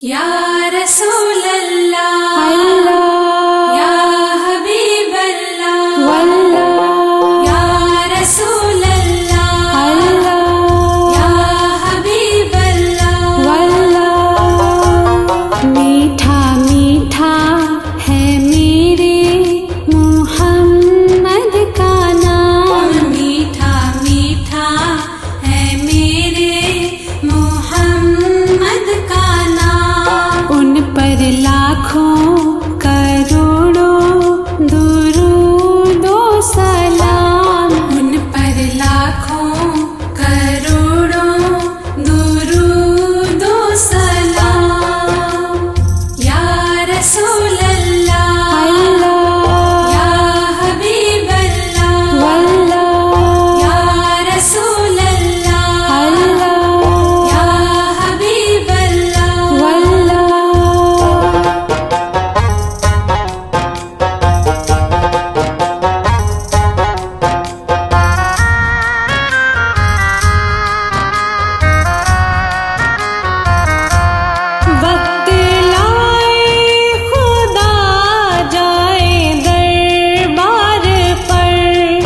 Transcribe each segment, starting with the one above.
या रसूल अल्लाह या हबीब अल्लाह या रसूल अल्लाह या हबीब अल्लाह। मीठा मीठा है मेरे मुहम्मद का नाम, मीठा मीठा है मेरे मुहम्मद का नाम। उन पर लाखों करोड़ों दुरूदो सलाम, उन पर लाखों करोड़ों दुरूदो सलाम। या रसूल अल्लाह या हबीब अल्लाह या रसूल अल्लाह या हबीब अल्लाह। वक्त लाए खुदा जाए दरबार पर,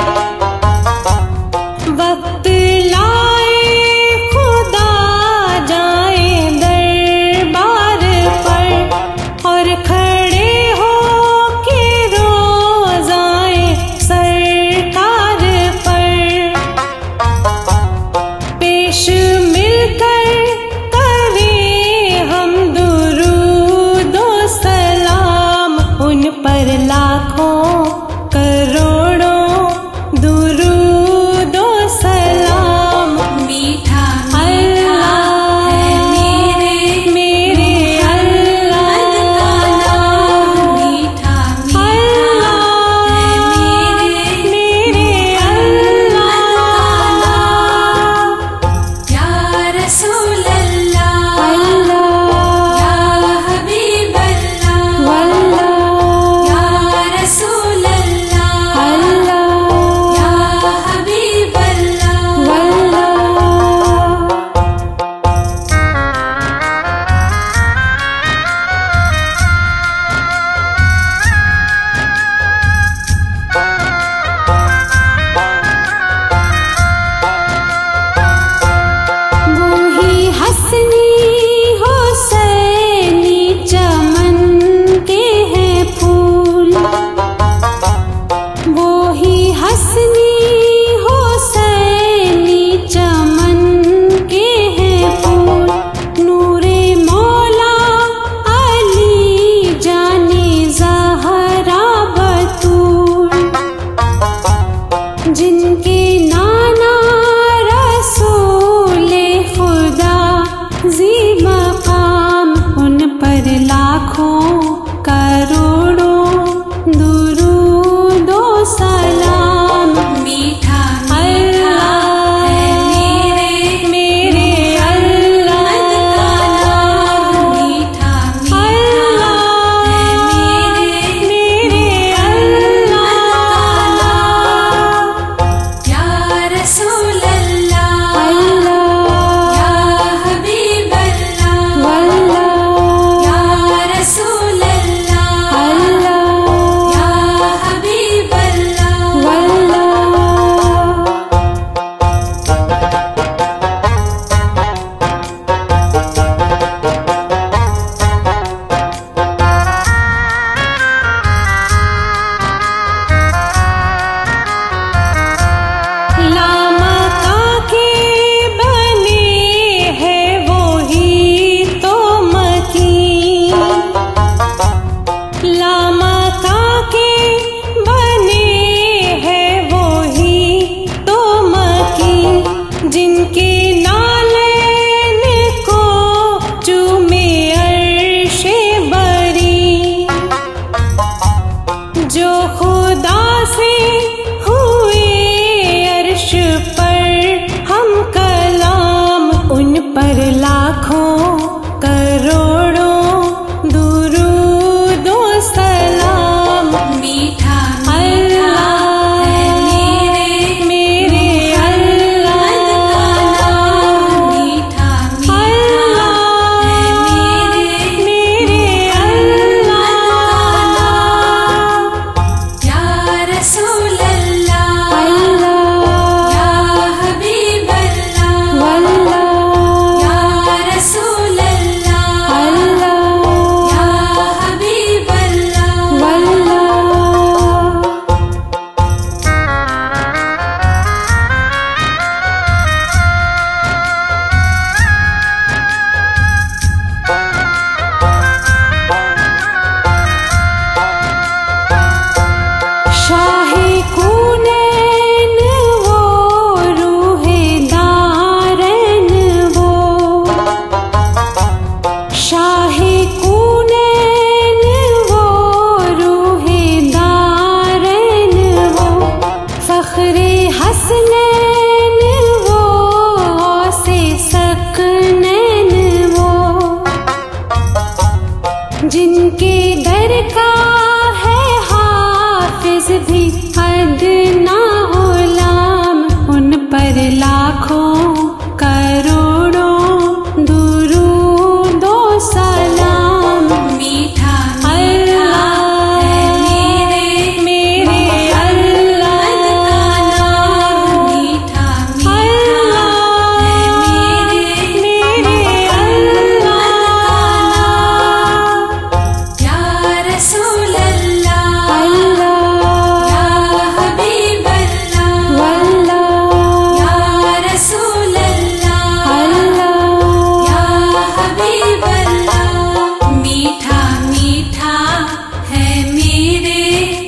वक्त लाए खुदा जाए दरबार पर, और खड़े हो के रोज़ाए सरकार पर पेश मिलकर करें हम दुरूदो सलाम। उन पर लाखों करोड़ों दुरूदो सलाम। मीठा मीठा है मेरे अल्लाह का नाम, मीठा मीठा है मेरे अल्लाह का नाम। या रसूल अल्लाह या हबीब अल्लाह या रसूल जिनके दर का है हाफिज भी अदना गुलाम, उन पर लाखों करोड़ों दुरूदो सलाम। मीठा मीठा है मेरे अल्लाह का नाम, मीठा मीठा है मेरे अल्लाह का नाम। या रसूल अल्लाह, या हबीब अल्लाह, या रसूल अल्लाह, या हबीब अल्लाह। मीठा मीठा है मेरे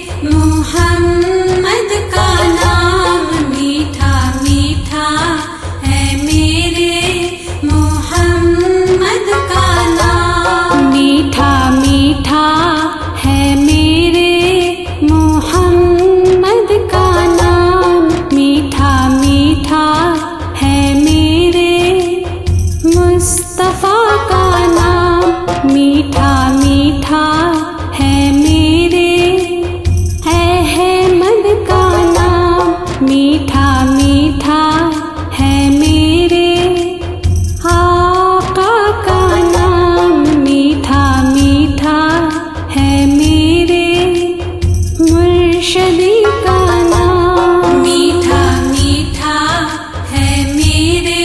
मुहम्मद का नाम, मीठा मीठा है मेरे मुहम्मद का नाम। मीठा मीठा है मेरे मुहम्मद का नाम, मीठा मीठा है मेरे मुस्तफा का नाम, मीठा मीठा है मेरे अहमद का नाम, मीठा मीठा है मेरे आका का नाम, मीठा मीठा है मेरे मुर्शदी का नाम। मीठा मीठा है मेरे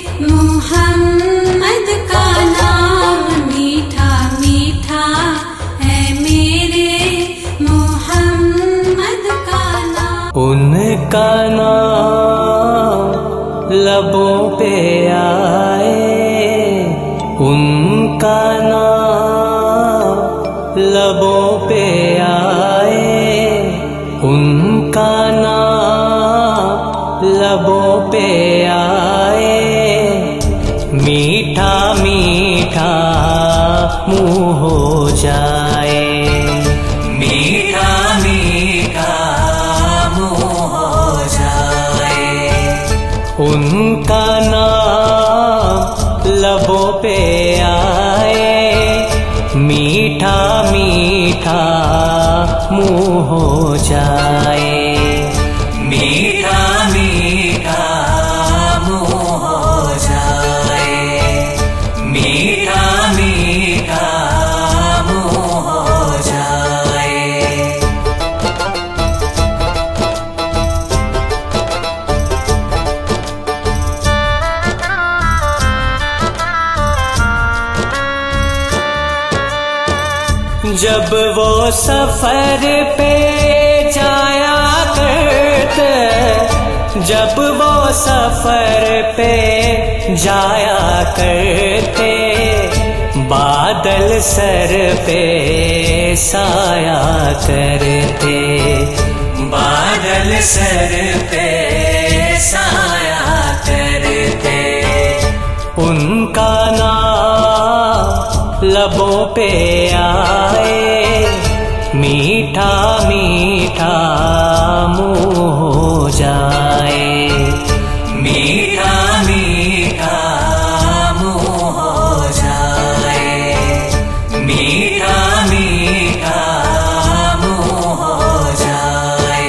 मुहम्मद का नाम, मीठा मीठा है मेरे मुहम्मद का नाम। उनका नाम लबों पे आए, उनका नाम लबों पे आए, उनका नाम लबों पे आए, मीठा मीठा मुँह हो जाए, मीठा मीठा मुँह हो जाए। उनका नाम लबों पे आए, मीठा मीठा मुँह हो जाए, मीठा मीठा मुँह हो जाए, मीठा मीठा मुँह हो जाए। जब वो सफर पे जाया करते, जब वो सफर पे जाया करते, बादल सर पे साया करते, बादल सर पे साया करते। उनका नाम लबों पे आए, मीठा मीठा मुँह हो जाए, मीठा मीठा मुँह हो जाए, मीठा मीठा मुँह हो जाए।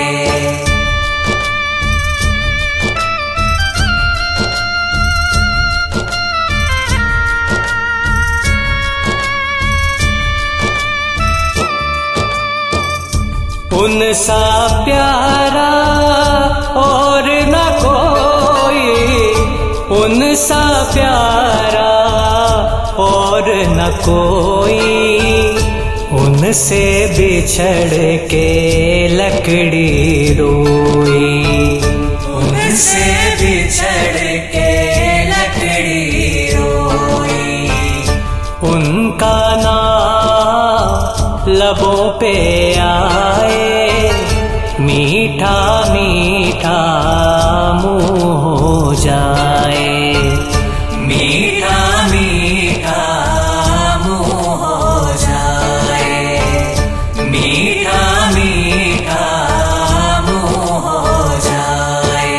उनसा प्यारा और न कोई, उनसा प्यारा और न कोई, उनसे बिछड़ के लकड़ी रोई, उनसे बिछड़ के लकड़ी रोई। उनका नाम लबों पे आए, मीठा मीठा मुँह हो जाए, मीठा मीठा मुँह हो जाए, मीठा मीठा मुँह हो जाए।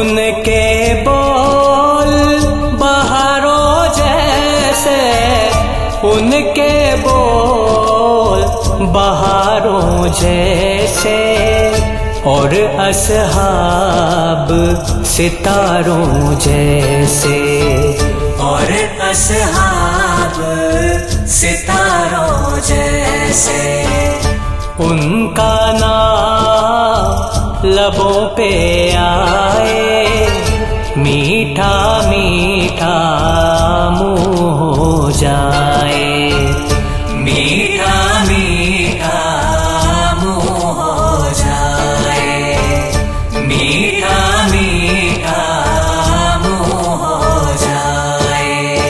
उनके बोल बहारों जैसे, उनके बोल बहारों जैसे, और असहाब सितारों जैसे, और असहाब सितारों जैसे। उनका नाम लबों पे आए, मीठा मीठा मुँह हो जाए, मीठा मीठा मुँह हो जाए, मीठा मीठा मुँह हो जाए।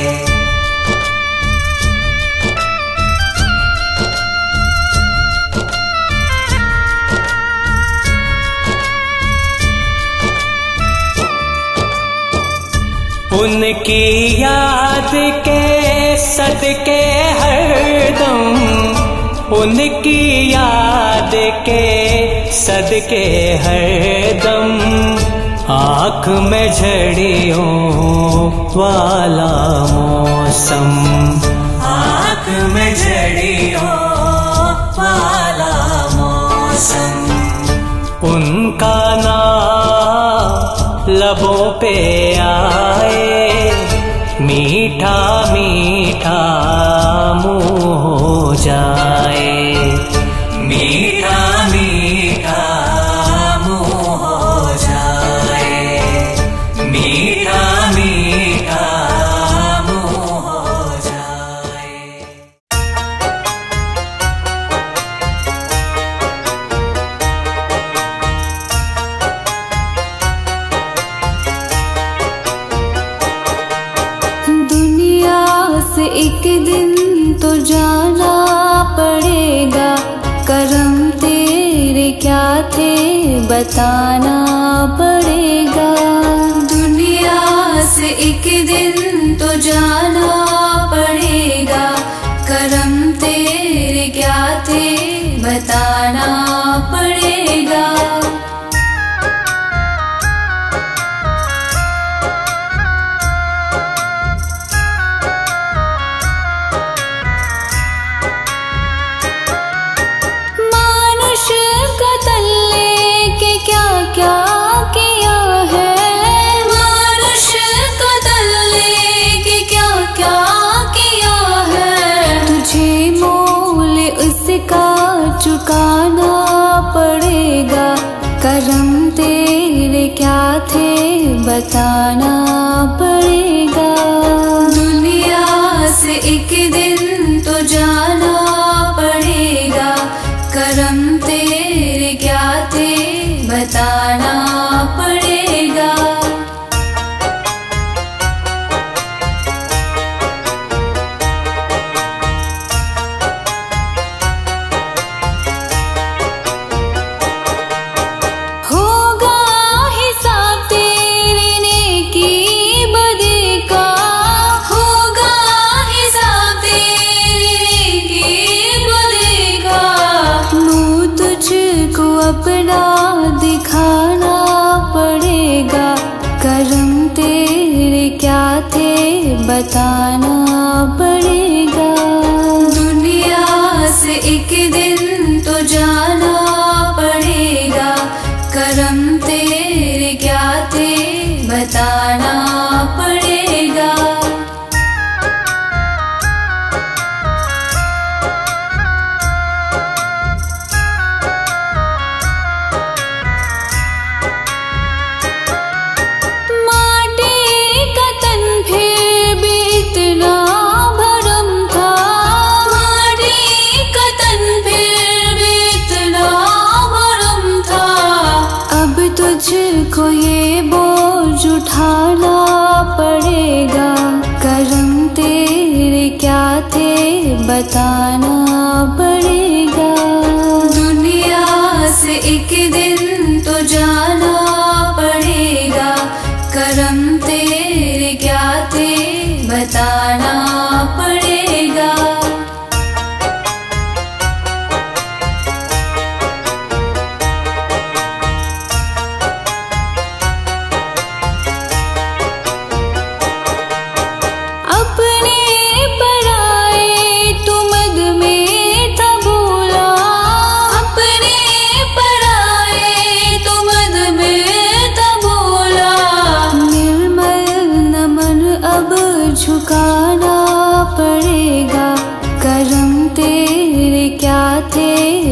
उनकी याद के सदके हरदम, उनकी याद के सदके हरदम, आँख में झड़ियों वाला मौसम, आँख में झड़ियों वाला मौसम। उनका नाम लबों पे आए, मीठा मीठा मुँह हो जाए, मीठा मीठा मुँह हो जाए, मीठा मीठा मुँह हो जाए। एक दिन तो जाना पड़ेगा, करम तेरे क्या थे बताना पड़ेगा। दुनिया से एक दिन तो जाना पड़ेगा, करम तेरे क्या थे बताना पड़ेगा। चुकाना पड़ेगा, करम तेरे क्या थे बताना पड़ेगा। दुनिया से एक दिन तो जाना पड़ेगा, करम तेरे क्या थे बताना पड़ेगा। अपना दिखाना पड़ेगा, करम तेरे क्या थे बताना पड़ेगा। दुनिया से एक दिन तो जाना पड़ेगा, करम तेरे क्या थे बताना पड़ेगा। तुझको ये बोझ उठाना पड़ेगा, करम तेरे क्या थे बताना पड़ेगा। दुनिया से एक दिन तो जाना पड़ेगा, करम तेरे क्या थे बताना पड़ेगा।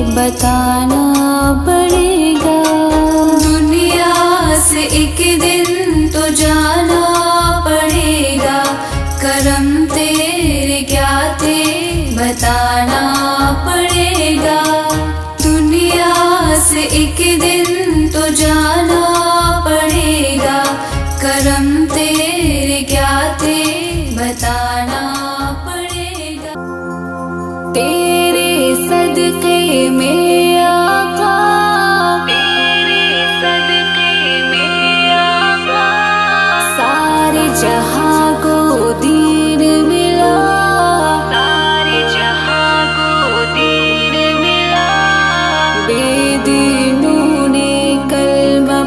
बताना पड़ेगा। दुनिया से एक दिन तो जाना पड़ेगा, करम तेरे क्या थे बताना पड़ेगा। दुनिया से एक दिन तो जाना पड़ेगा, करम तेरे क्या थे बताना पड़ेगा। तेरे सदके में आका, तेरे सदके में आका, सारे जहां को दीन मिला, सारे जहां को दीन मिला। बेदीनों ने कलमा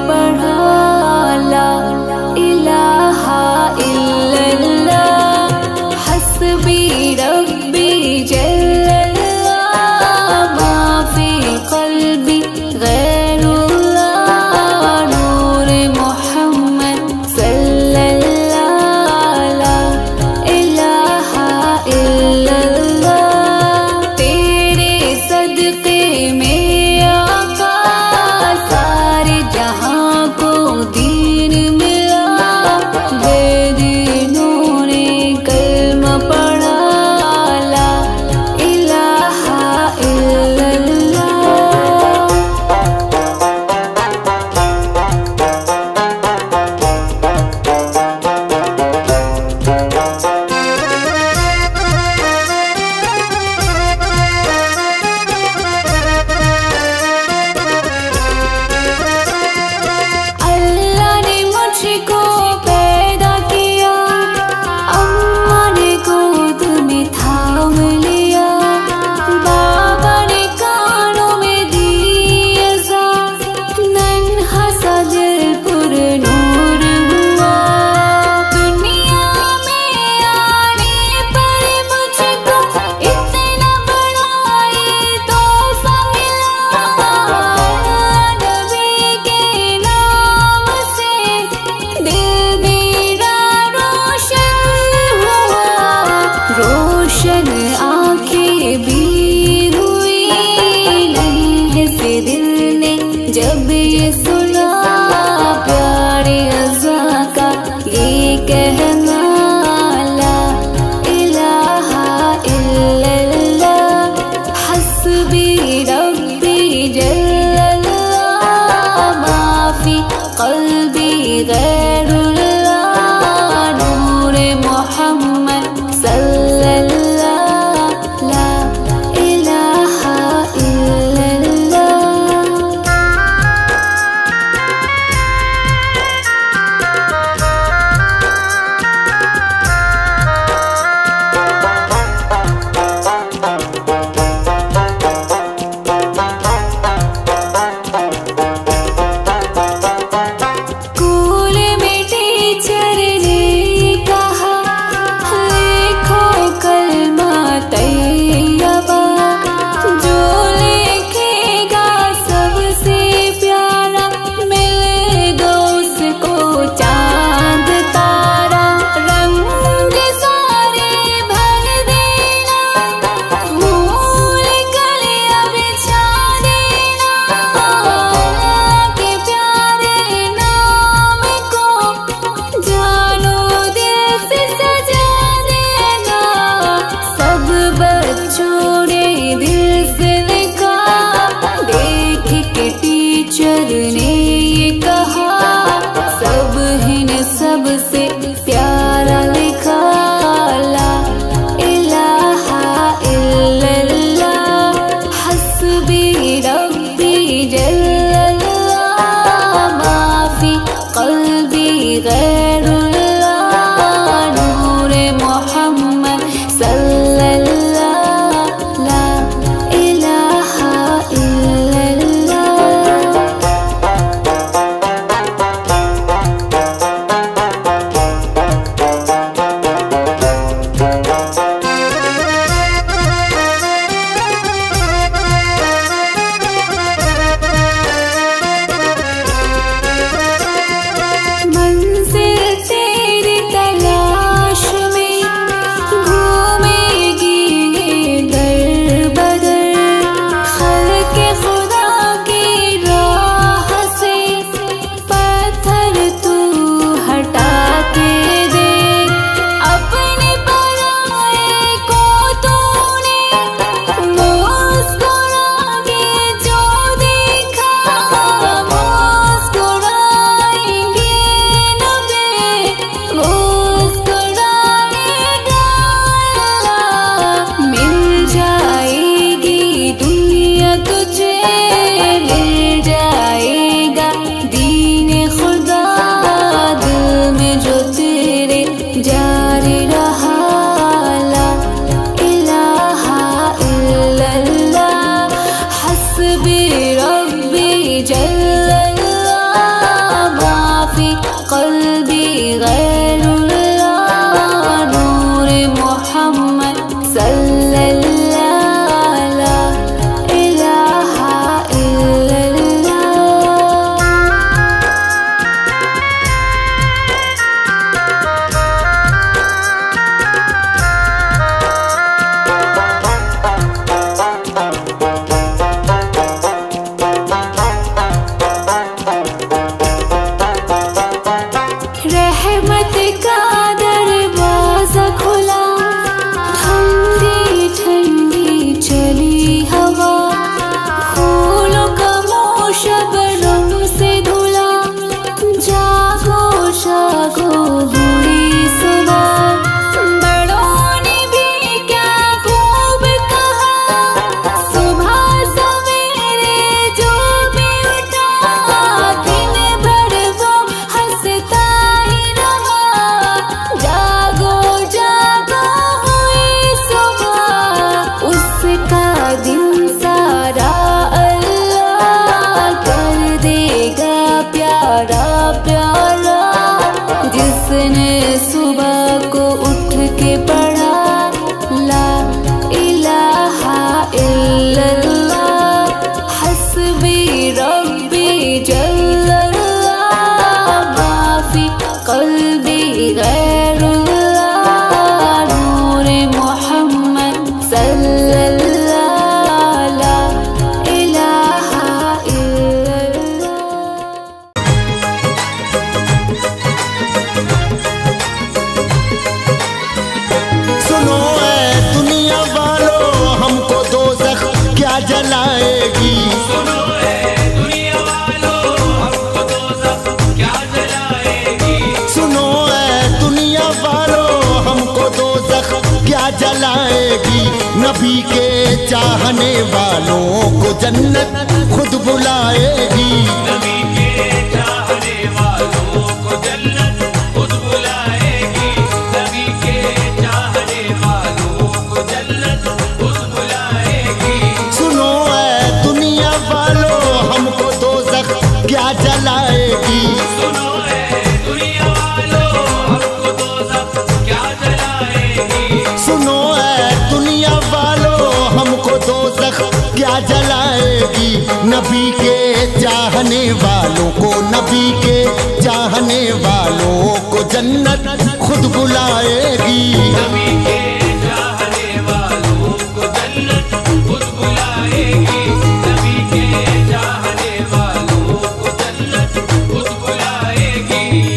बुलाएगी, नबी के चाहने वालों को जन्नत खुद बुलाएगी। नबी के चाहने वालों को जन्नत खुद बुलाएगी, नबी के चाहने वालों को जन्नत खुद बुलाएगी। सुनो ऐ दुनिया वालों, हमको दोज़ख क्या जलाएगी। सुनो ऐ दुनिया वालों, हमको दोज़ख क्या जलाएगी। सुनो ऐ दुनिया वालों, हमको दोज़ख क्या जलाएगी। नबी के चाहने वालों को, नबी के चाहने वालों को जन्नत खुद बुलाएगी। नबी के चाहने वालों को जन्नत खुद बुलाएगी, नबी के चाहने वालों को जन्नत खुद बुलाएगी।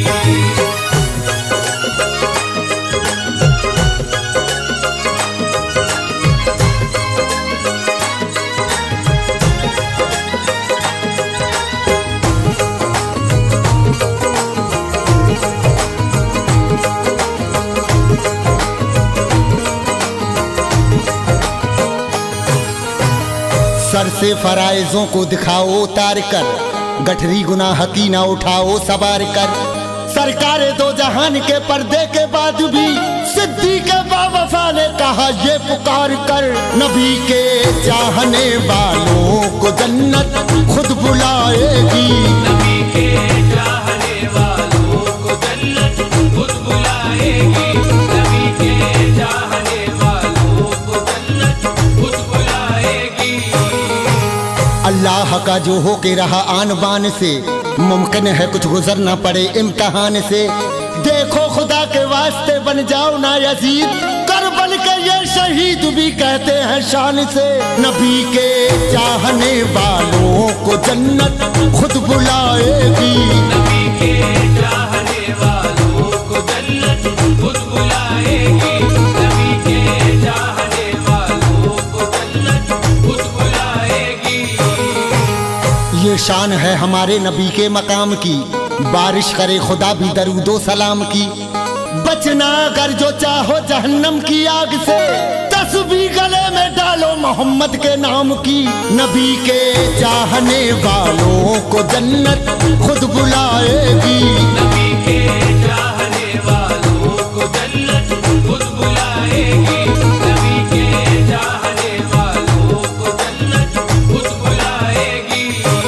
सर से फराइजों को दिखाओ उतार कर, गठरी गुनाह की ना उठाओ सवार कर। सरकार दो जहान के पर्दे के बाद भी सिद्दीक़ बावफा ने कहा ये पुकार कर, नबी के चाहने वालों को जन्नत खुद बुलाएगी। नबी के चाहने वालों को जन्नत खुद बुलाएगी, नबी के चाहने वालों को जन्नत खुद बुलाएगी। अल्लाह का जो हो के रहा आन बान से, मुमकिन है कुछ गुजरना पड़े इम्तिहान से। देखो खुदा के वास्ते बन जाओ ना यजीद, करबल के ये शहीद भी कहते हैं शान से। नबी के चाहने वालों को जन्नत खुद बुलाएगी। नबी के चाहने वालों को जन्नत खुद बुलाएगी, नबी के चाहने वालों को जन्नत खुद बुलाएगी। ये शान है हमारे नबी के मकाम की, बारिश करे खुदा भी दरूदो सलाम की। बचना अगर जो चाहो जहन्नम की आग से, तस्बीह गले में डालो मोहम्मद के नाम की। नबी के चाहने वालों को जन्नत खुद बुलाएगी। नबी के चाहने वालों को जन्नत खुद बुलाएगी, नबी के चाहने वालों को जन्नत खुद बुलाएगी।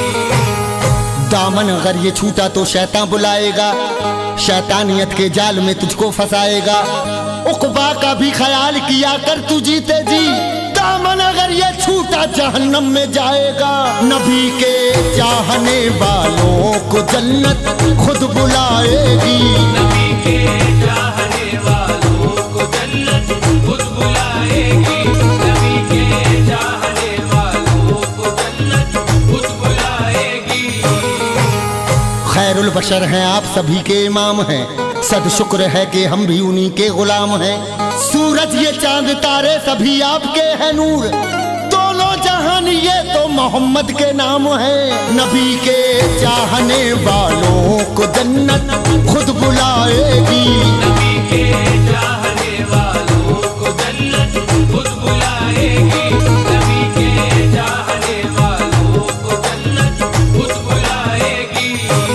दामन अगर ये छूटा तो शैतान बुलाएगा, शैतानियत के जाल में तुझको फंसाएगा। उक़बा का भी ख्याल किया कर तू जीते जी, दामन अगर ये छूटा जहन्नम में जाएगा। नबी के चाहने वालों को जन्नत खुद बुलाएगी। नबी के चाहने वालों को जन्नत खुद बुलाएगी, नबी के चाहने वालों को जन्नत खुद बुलाएगी। खैरुल बशर हैं आप सभी के इमाम हैं, सद शुक्र है कि हम भी उन्हीं के गुलाम हैं। सूरज ये चांद तारे सभी आपके हैं नूर, दोनों जहान ये तो मोहम्मद के नाम है। नबी के चाहने वालों को जन्नत खुद बुलाएगी। नबी के चाहने वालों को जन्नत खुद बुलाएगी, नबी के चाहने वालों को जन्नत खुद बुलाएगी।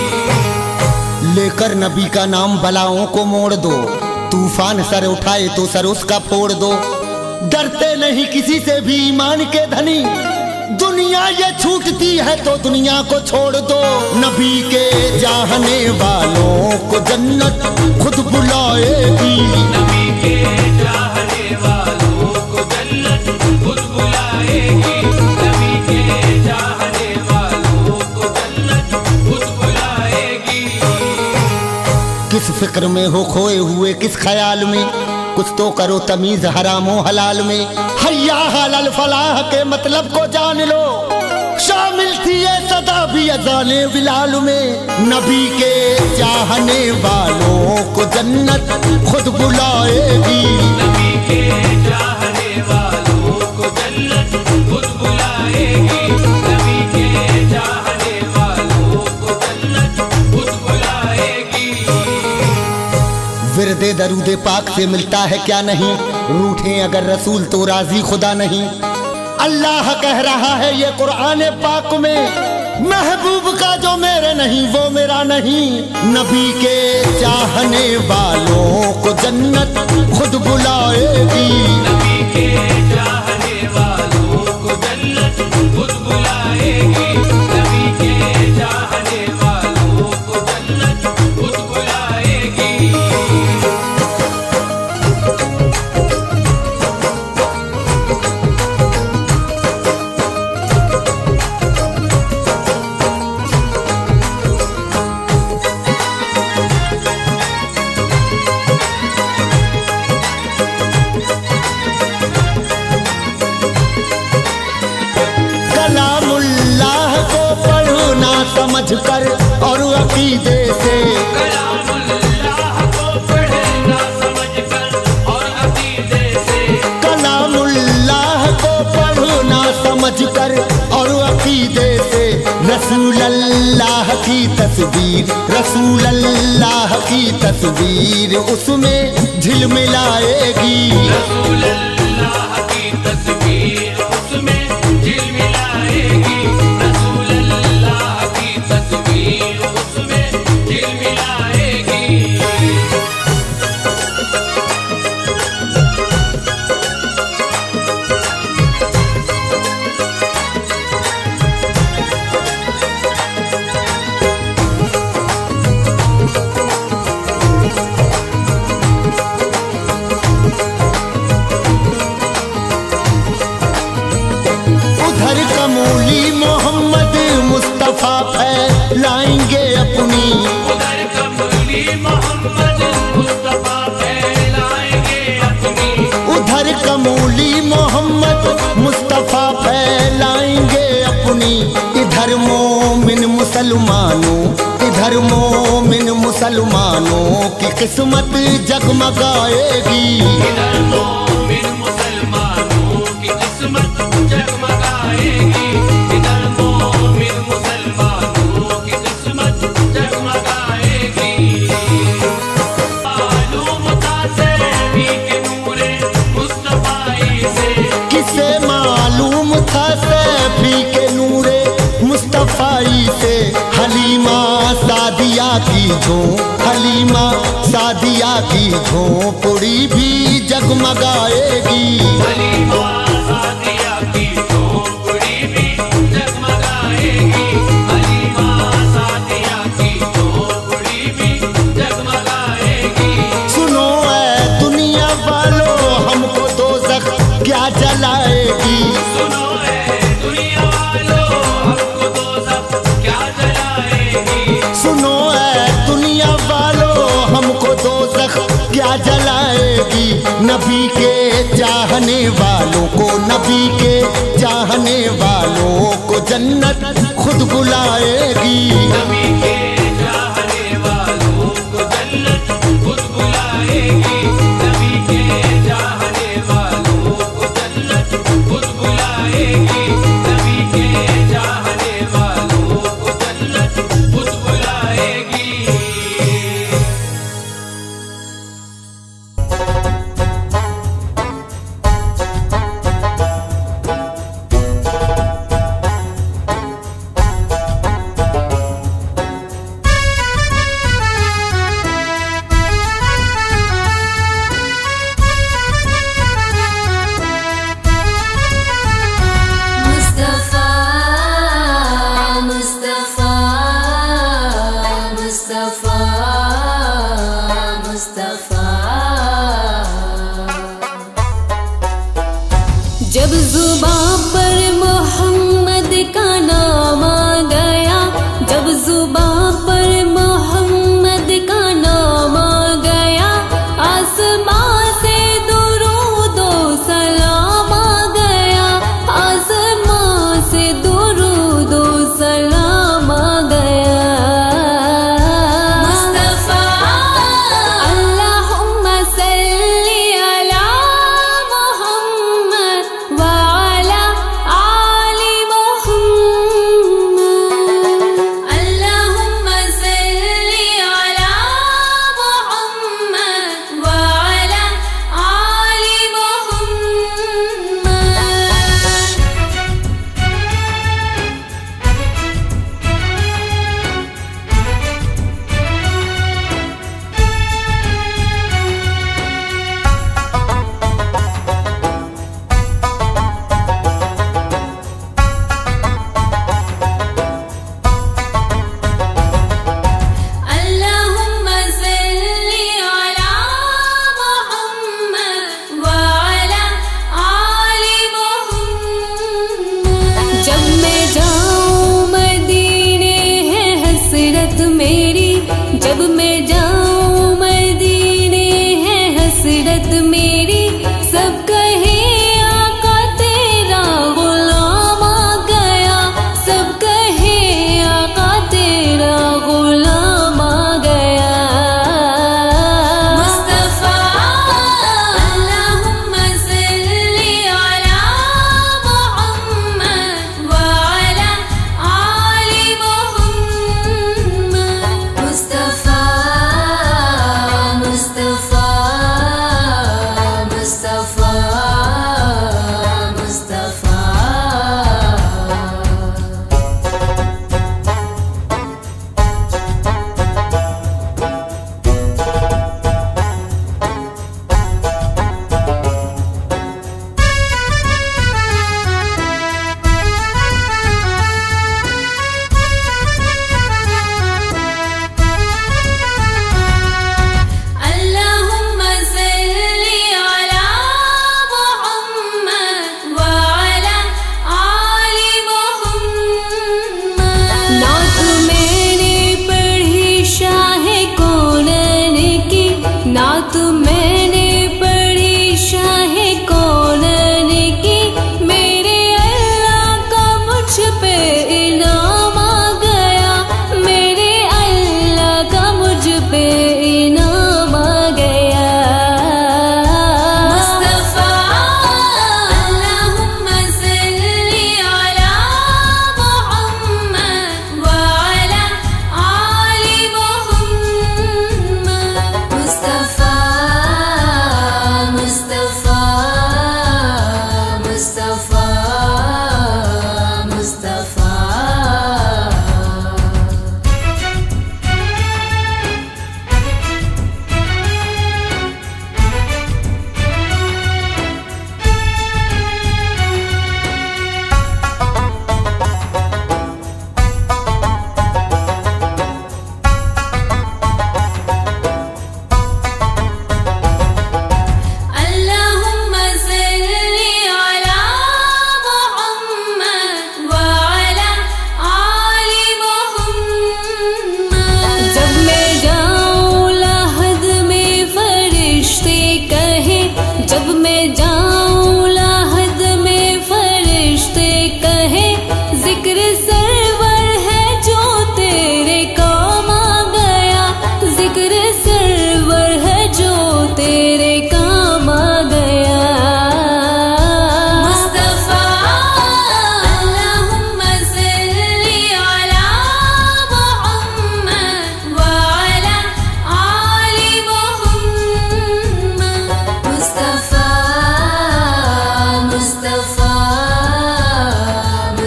लेकर नबी का नाम बलाओं को मोड़ दो, तूफान सर उठाए तो सर उसका फोड़ दो। डरते नहीं किसी से भी ईमान के धनी, दुनिया ये छूटती है तो दुनिया को छोड़ दो। नबी के चाहने वालों को जन्नत खुद बुलाएगी। नबी के चाहने वालों को जन्नत खुद बुलाएगी, नबी के चाहने वालों को जन्नत खुद बुलाएगी। किस फिक्र में हो खोए हुए किस ख्याल में, कुछ तो करो तमीज हरामो हलाल में। हैया हलाल फलाह के मतलब को जान लो, शामिल थी ये सदा भी अज़ाने बिलाल में। नबी के चाहने वालों को जन्नत खुद बुलाएगी। नबी के चाहने वालों को जन्नत खुद बुलाएगी, नबी के चाहने वालों को जन्नत खुद बुलाएगी। दे दरूदे पाक से मिलता है क्या नहीं, रूठे अगर रसूल तो राजी खुदा नहीं। अल्लाह कह रहा है ये कुरान पाक में, महबूब का जो मेरे नहीं वो मेरा नहीं। नबी के चाहने वालों को जन्नत खुद बुलाएगी, नबी के चाहने वालों को जन्नत खुद बुलाएगी, नबी के चाहने वालों को जन्नत खुद बुलाएगी। कलामुल्लाह को पढ़ना समझ कर और अकीदे से, कलामुल्लाह को पढ़ना समझ कर और अकीदे से, कलामुल्लाह को पढ़ना समझ कर और अकीदे से। रसूल अल्लाह की तस्वीर, रसूल अल्लाह की तस्वीर उसमें झिलमिलाएगी, रसूल अल्लाह की तस्वीर उसमें झिलमिलाएगी, रसूल अल्लाह की तस्वीर उसमें झिलमिलाएगी। उधर कमूली मोहम्मद मुस्तफा फैलाएंगे अपनी, उधर कमली मोहम्मद मुस्तफा फैलाएंगे अपनी, उधर कमूली मोहम्मद मुस्तफा फैलाएंगे अपनी। इधर मोमिन मुसलमानों, इधर मोमिन मुसलमानों की किस्मत जगमगाएगी, इधर मोमिन मुसलमानों की किस्मत जगमगाएगी, इधर मोमिन मुसलमानों की किस्मत जगमगाएगी। मालूम था सैफी के नूरे मुस्तफाई से, किसे मालूम था सैफी के नूरे मुस्तफाई से। हलीमा सादिया की हलीमा सादिया की झोपड़ी भी जगमगाएगी, हलीमा सादिया की झोपड़ी भी जगमगाएगी, हलीमा सादिया की झोपड़ी भी जगमगाएगी। सुनो ऐ दुनिया वालों हमको दोज़ख क्या जलाएगी, सुनो ऐ दुनिया वालों हमको दोज़ख क्या जलाएगी, सुनो ऐ दुनिया वालों हमको दोज़ख क्या जलाएगी। नबी के चाहने वालों को, नबी के चाहने वालों को जन्नत खुद बुलाएगी, नबी के चाहने वालों को जन्नत खुद बुलाएगी, नबी के चाहने वालों को जन्नत खुद बुलाएगी, नबी के चाहने वालों को जन्नत खुद बुलाएगी।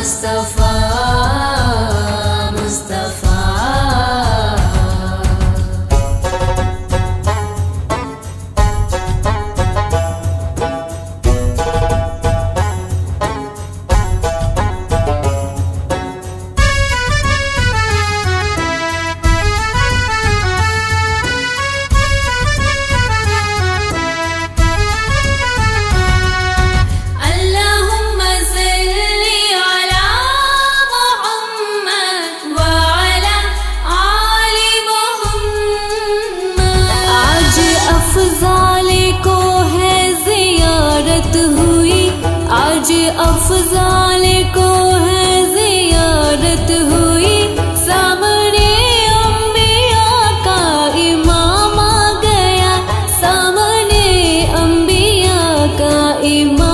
मुस्तफा मुस्तफा। आज अफजाल को है ज़ियारत हुई, सामने अंबिया का इमाम आ गया, सामने अंबिया का इमाम।